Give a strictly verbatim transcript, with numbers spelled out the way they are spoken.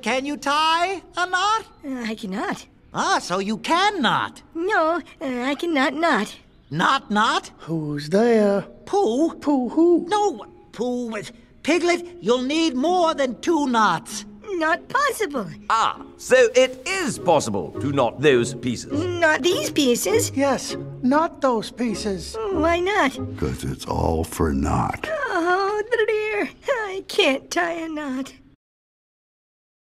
can you tie a knot? Uh, I cannot. Ah, so you can knot. No, uh, I cannot knot. Knot, knot? Who's there? Pooh? Pooh who? No, Pooh. Piglet, you'll need more than two knots. Not possible. Ah, so it is possible to knot those pieces. Not these pieces. Yes, not those pieces. Why not? Because it's all for naught. Oh, dear. I can't tie a knot.